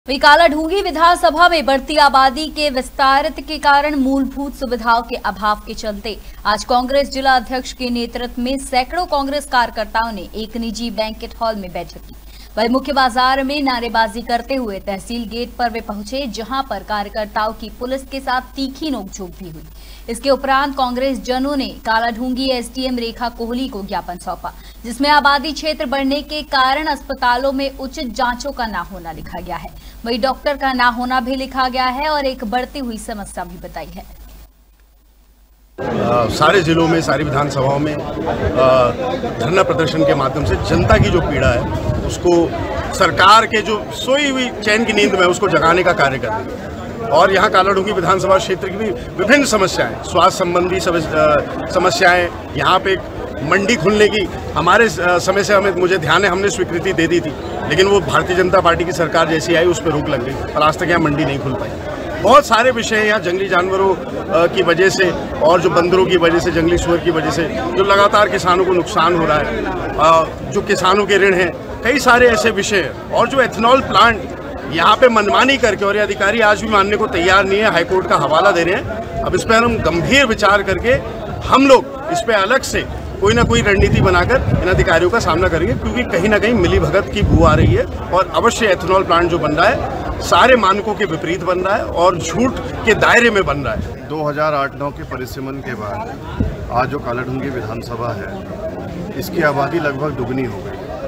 वहीं कालाढूंगी विधानसभा में बढ़ती आबादी के विस्तारित के कारण मूलभूत सुविधाओं के अभाव के चलते आज कांग्रेस जिला अध्यक्ष के नेतृत्व में सैकड़ों कांग्रेस कार्यकर्ताओं ने एक निजी बैंकेट हॉल में बैठक की। वहीं मुख्य बाजार में नारेबाजी करते हुए तहसील गेट पर वे पहुंचे, जहां पर कार्यकर्ताओं की पुलिस के साथ तीखी नोकझोंक भी हुई। इसके उपरांत कांग्रेस जनों ने कालाढूंगी एसडीएम रेखा कोहली को ज्ञापन सौंपा, जिसमें आबादी क्षेत्र बढ़ने के कारण अस्पतालों में उचित जांचों का न होना लिखा गया है। वहीं डॉक्टर का ना होना भी लिखा गया है और एक बढ़ती हुई समस्या भी बताई है। सारे जिलों में, सारी विधानसभाओं में धरना प्रदर्शन के माध्यम से जनता की जो पीड़ा है उसको सरकार के जो सोई हुई चैन की नींद में उसको जगाने का कार्य कर रही है। और यहाँ कालाढूंगी विधानसभा क्षेत्र की भी विभिन्न समस्याएं, स्वास्थ्य संबंधी समस्याएं, यहाँ पे मंडी खुलने की हमारे समय से मुझे ध्यान है, हमने स्वीकृति दे दी थी, लेकिन वो भारतीय जनता पार्टी की सरकार जैसी आई उस पर रोक लग गई और आज तक यहाँ मंडी नहीं खुल पाई। बहुत सारे विषय यहाँ जंगली जानवरों की वजह से और जो बंदरों की वजह से, जंगली सुअर की वजह से जो लगातार किसानों को नुकसान हो रहा है, जो किसानों के ऋण हैं, कई सारे ऐसे विषय हैं। और जो एथेनॉल प्लांट यहाँ पे मनमानी करके, और ये अधिकारी आज भी मानने को तैयार नहीं है, हाईकोर्ट का हवाला दे रहे हैं। अब इस पर हम गंभीर विचार करके हम लोग इस पर अलग से कोई ना कोई रणनीति बनाकर इन अधिकारियों का सामना करेंगे, क्योंकि कहीं ना कहीं मिली भगत की बू आ रही है और अवश्य एथेनॉल प्लांट जो बन रहा है सारे मानकों के विपरीत बन रहा है और झूठ के दायरे में बन रहा है। 2008-9 के परिसीमन के बाद आज जो कालाढूंगी विधानसभा है इसकी आबादी लगभग दुगनी हो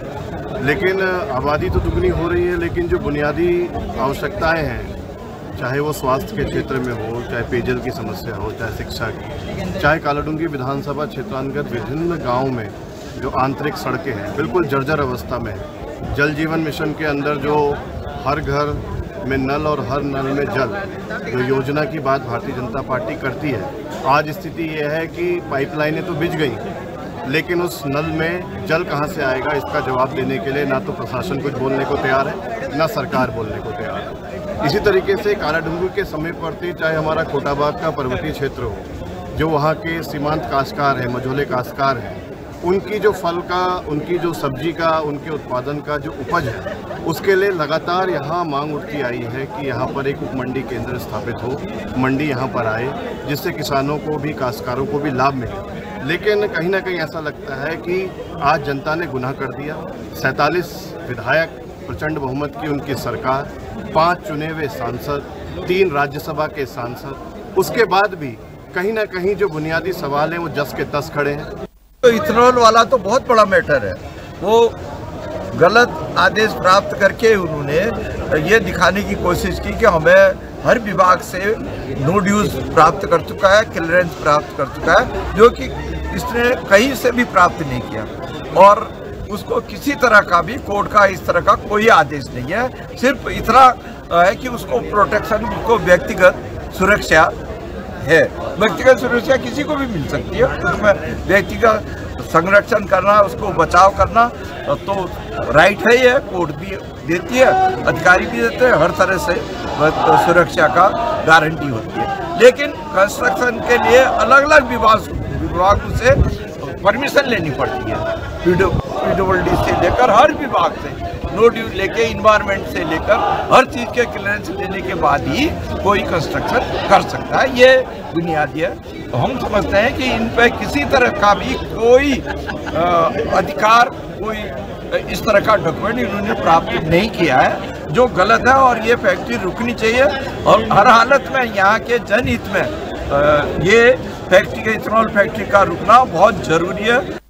गई। लेकिन आबादी तो दुगनी हो रही है, लेकिन जो बुनियादी आवश्यकताएं हैं, चाहे वो स्वास्थ्य के क्षेत्र में हो, चाहे पेयजल की समस्या हो, चाहे शिक्षा की, चाहे कालाढूंगी विधानसभा क्षेत्रांतर्गत विभिन्न गाँव में जो आंतरिक सड़कें हैं बिल्कुल जर्जर अवस्था में है। जल जीवन मिशन के अंदर जो हर घर में नल और हर नल में जल जो योजना की बात भारतीय जनता पार्टी करती है, आज स्थिति यह है कि पाइपलाइनें तो बिछ गई, लेकिन उस नल में जल कहां से आएगा इसका जवाब देने के लिए ना तो प्रशासन कुछ बोलने को तैयार है, ना सरकार बोलने को तैयार है। इसी तरीके से कालाढूंगी के समीपवर्ती चाहे हमारा कोटाबाग का पर्वतीय क्षेत्र हो, जो वहाँ के सीमांत काश्तकार हैं, मझोले काश्तकार हैं, उनकी जो फल का, उनकी जो सब्जी का, उनके उत्पादन का जो उपज है, उसके लिए लगातार यहाँ मांग उठती आई है कि यहाँ पर एक उप मंडी केंद्र स्थापित हो, मंडी यहाँ पर आए, जिससे किसानों को भी, काश्तकारों को भी लाभ मिले। लेकिन कहीं ना कहीं ऐसा लगता है कि आज जनता ने गुनाह कर दिया। 47 विधायक, प्रचंड बहुमत की उनकी सरकार, 5 चुने हुए सांसद, 3 राज्यसभा के सांसद, उसके बाद भी कहीं ना कहीं जो बुनियादी सवाल हैं वो जस के तस खड़े हैं। तो इथेनॉल वाला तो बहुत बड़ा मैटर है। वो गलत आदेश प्राप्त करके उन्होंने ये दिखाने की कोशिश की कि हमें हर विभाग से नो ड्यूज प्राप्त कर चुका है, क्लियरेंस प्राप्त कर चुका है, जो कि इसने कहीं से भी प्राप्त नहीं किया। और उसको किसी तरह का भी कोर्ट का इस तरह का कोई आदेश नहीं है। सिर्फ इतना है कि उसको प्रोटेक्शन, उसको व्यक्तिगत सुरक्षा है। व्यक्तिगत सुरक्षा किसी को भी मिल सकती है, उसमें व्यक्तिगत संरक्षण करना, उसको बचाव करना तो राइट है, ये कोर्ट भी देती है, अधिकारी भी देते हैं, हर तरह से सुरक्षा का गारंटी होती है। लेकिन कंस्ट्रक्शन के लिए अलग अलग विभागों से परमिशन लेनी पड़ती है, पीडब्ल्यूडी से लेकर हर विभाग से नो ड्यू लेके, इन्वायरमेंट से लेकर हर चीज़ के क्लियरेंस लेने के बाद ही कोई कंस्ट्रक्शन कर सकता है। ये बुनियादी है। तो हम समझते हैं कि इन पर किसी तरह का भी कोई अधिकार, कोई इस तरह का डॉक्यूमेंट इन्होंने प्राप्त नहीं किया है, जो गलत है। और ये फैक्ट्री रुकनी चाहिए और हर हालत में यहाँ के जनहित में ये फैक्ट्री, इथेनॉल फैक्ट्री का रुकना बहुत जरूरी है।